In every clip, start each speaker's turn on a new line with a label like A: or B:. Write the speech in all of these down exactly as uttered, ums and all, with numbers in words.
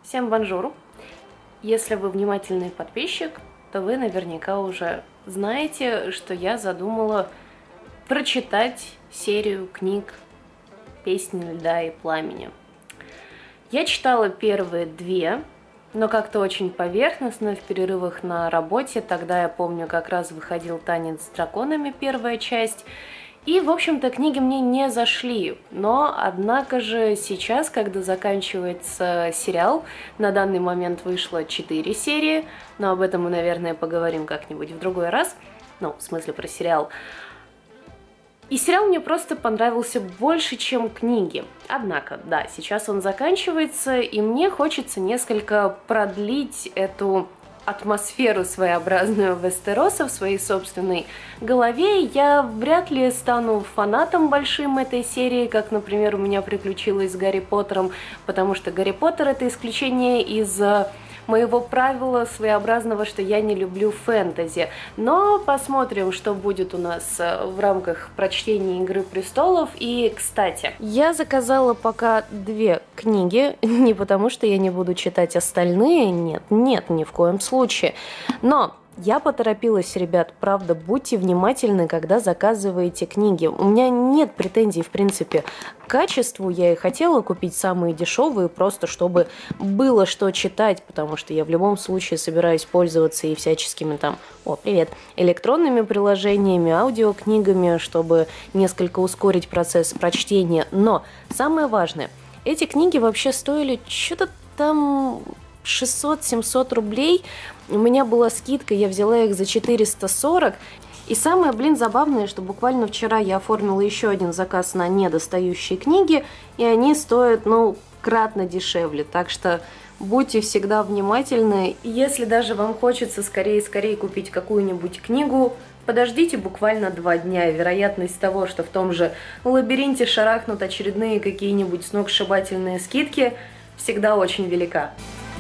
A: Всем бонжур! Если вы внимательный подписчик, то вы наверняка уже знаете, что я задумала прочитать серию книг «Песни льда и пламени». Я читала первые две, но как-то очень поверхностно, в перерывах на работе. Тогда, я помню, как раз выходил «Танец с драконами», первая часть. И, в общем-то, книги мне не зашли. Но, однако же, сейчас, когда заканчивается сериал, на данный момент вышло четыре серии, но об этом мы, наверное, поговорим как-нибудь в другой раз. Ну, в смысле, про сериал. И сериал мне просто понравился больше, чем книги. Однако, да, сейчас он заканчивается, и мне хочется несколько продлить эту атмосферу своеобразную Вестероса в своей собственной голове. Я вряд ли стану фанатом большим этой серии, как, например, у меня приключилось с Гарри Поттером, потому что Гарри Поттер — это исключение из моего правила своеобразного, что я не люблю фэнтези. Но посмотрим, что будет у нас в рамках прочтения «Игры престолов». И, кстати, я заказала пока две книги, не потому что я не буду читать остальные, нет, нет, ни в коем случае. Но я поторопилась, ребят, правда, будьте внимательны, когда заказываете книги. У меня нет претензий, в принципе, к качеству. Я и хотела купить самые дешевые, просто чтобы было что читать, потому что я в любом случае собираюсь пользоваться и всяческими там, о, привет, электронными приложениями, аудиокнигами, чтобы несколько ускорить процесс прочтения. Но самое важное, эти книги вообще стоили что-то там шестьсот-семьсот рублей. У меня была скидка, я взяла их за четыреста сорок. И самое, блин, забавное, что буквально вчера я оформила еще один заказ на недостающие книги, и они стоят, ну, кратно дешевле. Так что будьте всегда внимательны. Если даже вам хочется скорее-скорее купить какую-нибудь книгу, подождите буквально два дня. Вероятность того, что в том же лабиринте шарахнут очередные какие-нибудь сногсшибательные скидки, всегда очень велика.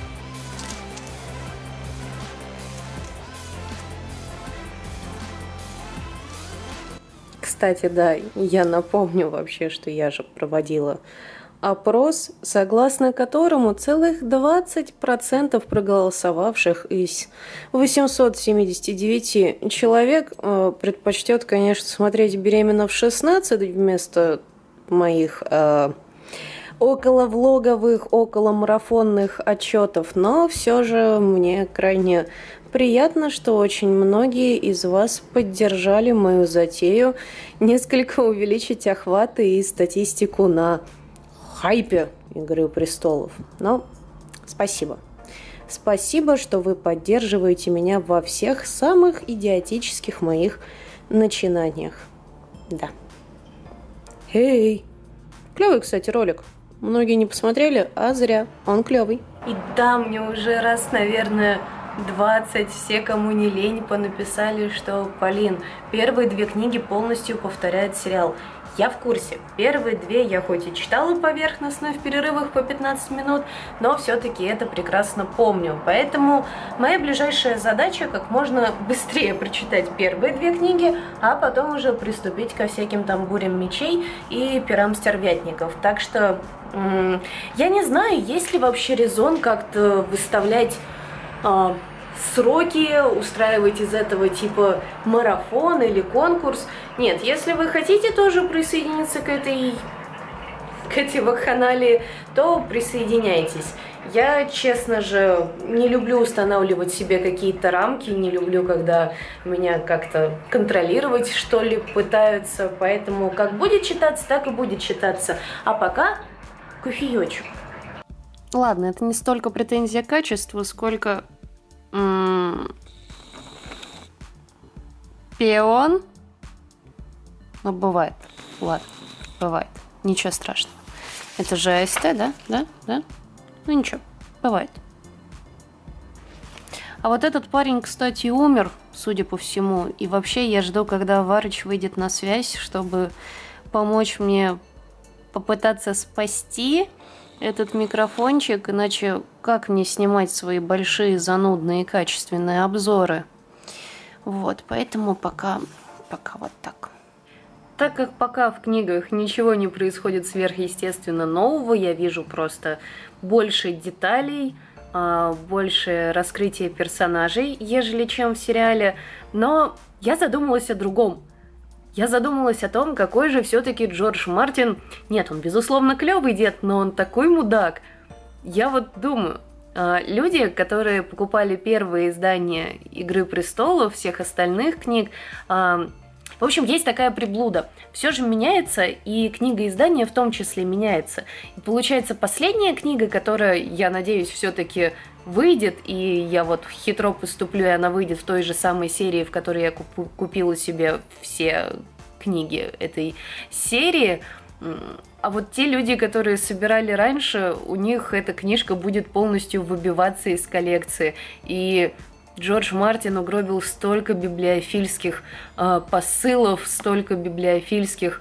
A: Кстати, да, я напомню вообще, что я же проводила опрос, согласно которому целых двадцать процентов проголосовавших из восьмисот семидесяти девяти человек э, предпочтет, конечно, смотреть «Беременна в шестнадцать» вместо моих э, околовлоговых, околомарафонных отчетов, но все же мне крайне приятно, что очень многие из вас поддержали мою затею несколько увеличить охваты и статистику на хайпе «Игры престолов». Но спасибо. Спасибо, что вы поддерживаете меня во всех самых идиотических моих начинаниях. Да. Эй! Клевый, кстати, ролик. Многие не посмотрели, а зря. Он клевый. И да, мне уже раз, наверное, двадцать все, кому не лень, понаписали, что, Полин, первые две книги полностью повторяют сериал. Я в курсе. Первые две я хоть и читала поверхностно в перерывах по пятнадцать минут, но все-таки это прекрасно помню. Поэтому моя ближайшая задача как можно быстрее прочитать первые две книги, а потом уже приступить ко всяким там бурям мечей и пирам стервятников. Так что м- я не знаю, есть ли вообще резон как-то выставлять э, сроки, устраивать из этого типа марафон или конкурс. Нет, если вы хотите тоже присоединиться к этой, к этой вакханалии, то присоединяйтесь. Я, честно же, не люблю устанавливать себе какие-то рамки, не люблю, когда меня как-то контролировать, что ли, пытаются. Поэтому как будет читаться, так и будет читаться. А пока кофеечек. Ладно, это не столько претензия к качеству, сколько м- пион. Ну, бывает. Ладно, бывает. Ничего страшного. Это же АСТ, да? Да? Да? Ну, ничего. Бывает. А вот этот парень, кстати, умер, судя по всему. И вообще я жду, когда Варыч выйдет на связь, чтобы помочь мне попытаться спасти этот микрофончик. Иначе как мне снимать свои большие, занудные, качественные обзоры? Вот, поэтому пока, пока вот так. Так как пока в книгах ничего не происходит сверхъестественно нового, я вижу просто больше деталей, больше раскрытия персонажей, ежели чем в сериале, но я задумалась о другом. Я задумалась о том, какой же все-таки Джордж Мартин. Нет, он безусловно клевый дед, но он такой мудак. Я вот думаю, люди, которые покупали первые издания «Игры престолов», всех остальных книг, в общем, есть такая приблуда. Все же меняется, и книга издания в том числе меняется. И получается, последняя книга, которая, я надеюсь, все-таки выйдет, и я вот хитро поступлю, и она выйдет в той же самой серии, в которой я куп- купила себе все книги этой серии. А вот те люди, которые собирали раньше, у них эта книжка будет полностью выбиваться из коллекции. И Джордж Мартин угробил столько библиофильских э, посылов, столько библиофильских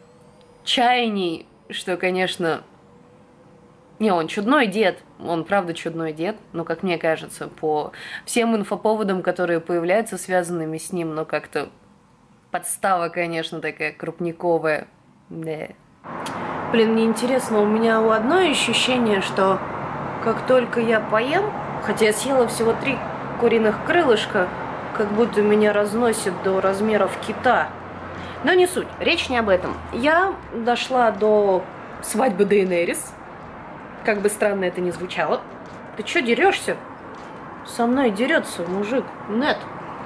A: чаяний, что, конечно... Не, он чудной дед, он правда чудной дед, но, как мне кажется, по всем инфоповодам, которые появляются, связанными с ним, но как-то подстава, конечно, такая крупниковая. Да. Блин, мне интересно, у меня у одной ощущение, что как только я поем, хотя я съела всего три куриных крылышка, как будто меня разносит до размеров кита. Но не суть, речь не об этом. Я дошла до свадьбы Дейенерис. Как бы странно это ни звучало. Ты чё дерешься? Со мной дерется мужик. Нет.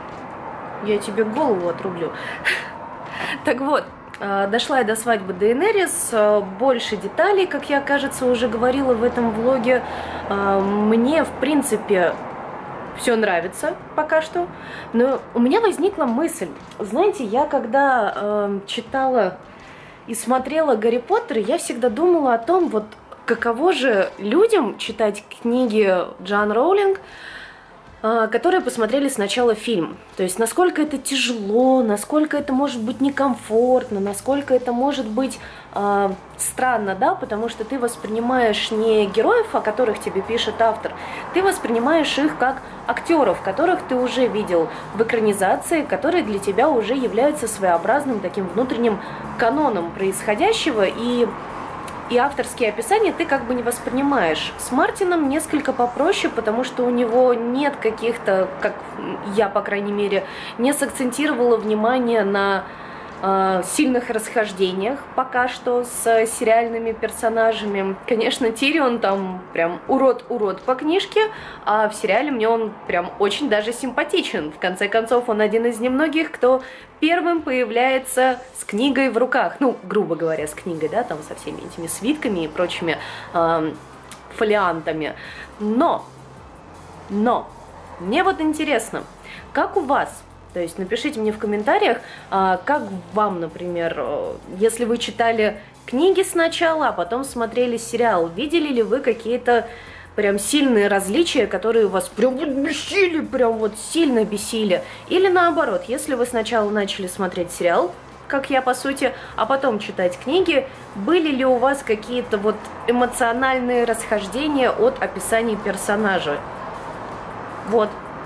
A: Я тебе голову отрублю. Так вот, дошла я до свадьбы Дейенерис. Больше деталей, как я, кажется, уже говорила в этом влоге. Мне, в принципе, все нравится пока что. Но у меня возникла мысль. Знаете, я когда э, читала и смотрела Гарри Поттера, я всегда думала о том, вот каково же людям читать книги Джоан Роулинг, э, которые посмотрели сначала фильм. То есть, насколько это тяжело, насколько это может быть некомфортно, насколько это может быть э, странно, да, потому что ты воспринимаешь не героев, о которых тебе пишет автор, ты воспринимаешь их как актеров, которых ты уже видел в экранизации, которые для тебя уже являются своеобразным таким внутренним каноном происходящего, и, и авторские описания ты как бы не воспринимаешь. С Мартином несколько попроще, потому что у него нет каких-то, как я, по крайней мере, не сакцентировала внимание на сильных расхождениях пока что с сериальными персонажами. Конечно, Тирион там прям урод-урод по книжке, а в сериале мне он прям очень даже симпатичен. В конце концов, он один из немногих, кто первым появляется с книгой в руках. Ну, грубо говоря, с книгой, да, там со всеми этими свитками и прочими э, фолиантами. Но, но, мне вот интересно, как у вас? То есть напишите мне в комментариях, как вам, например, если вы читали книги сначала, а потом смотрели сериал, видели ли вы какие-то прям сильные различия, которые вас прям вот бесили, прям вот сильно бесили? Или наоборот, если вы сначала начали смотреть сериал, как я, по сути, а потом читать книги, были ли у вас какие-то вот эмоциональные расхождения от описаний персонажа? Вот.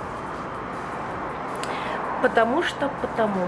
A: Потому что потому.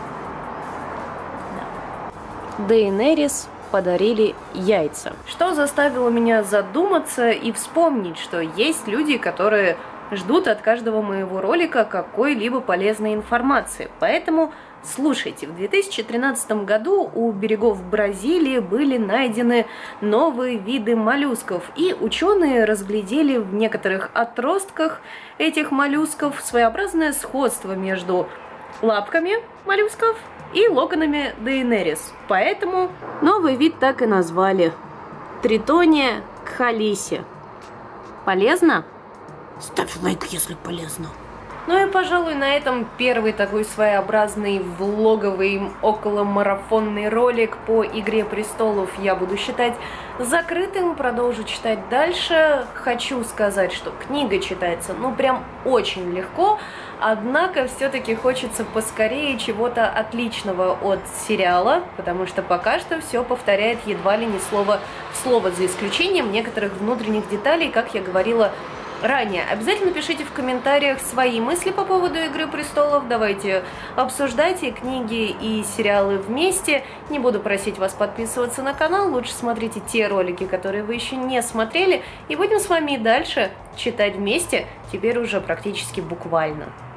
A: Да. Дейенерис подарили яйца. Что заставило меня задуматься и вспомнить, что есть люди, которые ждут от каждого моего ролика какой-либо полезной информации. Поэтому слушайте, в две тысячи тринадцатом году у берегов Бразилии были найдены новые виды моллюсков, и ученые разглядели в некоторых отростках этих моллюсков своеобразное сходство между лапками моллюсков и локонами Дейенерис. Поэтому новый вид так и назвали – Тритония кхалиси. Полезно? Ставь лайк, если полезно. Ну и, пожалуй, на этом первый такой своеобразный влоговый околомарафонный ролик по «Игре престолов» я буду считать закрытым, продолжу читать дальше. Хочу сказать, что книга читается, ну, прям очень легко, однако все-таки хочется поскорее чего-то отличного от сериала, потому что пока что все повторяет едва ли не слово в слово, за исключением некоторых внутренних деталей, как я говорила ранее. Обязательно пишите в комментариях свои мысли по поводу «Игры престолов». Давайте обсуждайте книги и сериалы вместе. Не буду просить вас подписываться на канал. Лучше смотрите те ролики, которые вы еще не смотрели. И будем с вами и дальше читать вместе, теперь уже практически буквально.